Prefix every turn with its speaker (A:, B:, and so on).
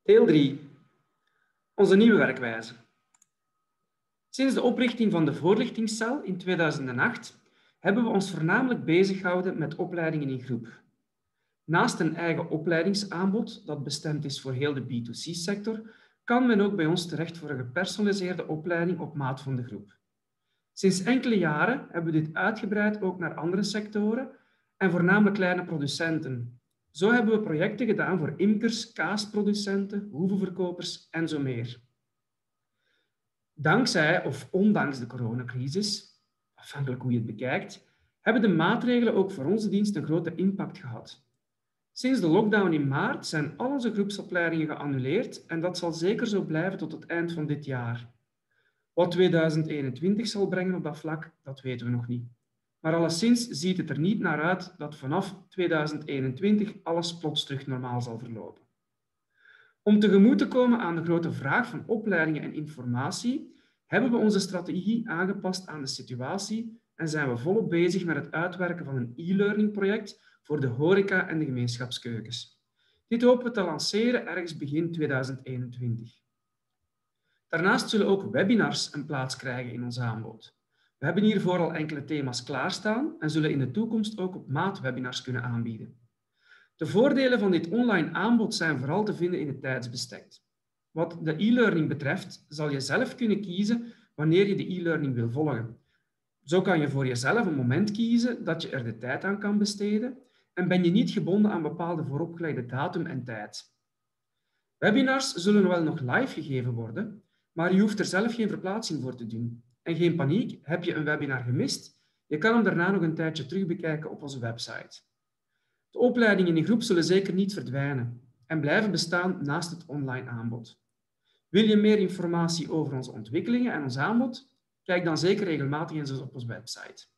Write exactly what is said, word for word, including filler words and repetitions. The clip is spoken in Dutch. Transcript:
A: Deel drie. Onze nieuwe werkwijze. Sinds de oprichting van de voorlichtingscel in tweeduizend acht hebben we ons voornamelijk beziggehouden met opleidingen in groep. Naast een eigen opleidingsaanbod dat bestemd is voor heel de B twee C-sector, kan men ook bij ons terecht voor een gepersonaliseerde opleiding op maat van de groep. Sinds enkele jaren hebben we dit uitgebreid ook naar andere sectoren en voornamelijk kleine producenten. Zo hebben we projecten gedaan voor imkers, kaasproducenten, hoevenverkopers en zo meer. Dankzij of ondanks de coronacrisis, afhankelijk hoe je het bekijkt, hebben de maatregelen ook voor onze dienst een grote impact gehad. Sinds de lockdown in maart zijn al onze groepsopleidingen geannuleerd en dat zal zeker zo blijven tot het eind van dit jaar. Wat tweeduizend eenentwintig zal brengen op dat vlak, dat weten we nog niet. Maar alleszins ziet het er niet naar uit dat vanaf tweeduizend eenentwintig alles plots terug normaal zal verlopen. Om tegemoet te komen aan de grote vraag van opleidingen en informatie, hebben we onze strategie aangepast aan de situatie en zijn we volop bezig met het uitwerken van een e-learning project voor de horeca en de gemeenschapskeukens. Dit hopen we te lanceren ergens begin tweeduizend eenentwintig. Daarnaast zullen ook webinars een plaats krijgen in ons aanbod. We hebben hiervoor al enkele thema's klaarstaan en zullen in de toekomst ook op maat webinars kunnen aanbieden. De voordelen van dit online aanbod zijn vooral te vinden in het tijdsbestek. Wat de e-learning betreft, zal je zelf kunnen kiezen wanneer je de e-learning wil volgen. Zo kan je voor jezelf een moment kiezen dat je er de tijd aan kan besteden en ben je niet gebonden aan bepaalde vooropgelegde datum en tijd. Webinars zullen wel nog live gegeven worden, maar je hoeft er zelf geen verplaatsing voor te doen. En geen paniek, heb je een webinar gemist? Je kan hem daarna nog een tijdje terugbekijken op onze website. De opleidingen in groep zullen zeker niet verdwijnen en blijven bestaan naast het online aanbod. Wil je meer informatie over onze ontwikkelingen en ons aanbod? Kijk dan zeker regelmatig eens op onze website.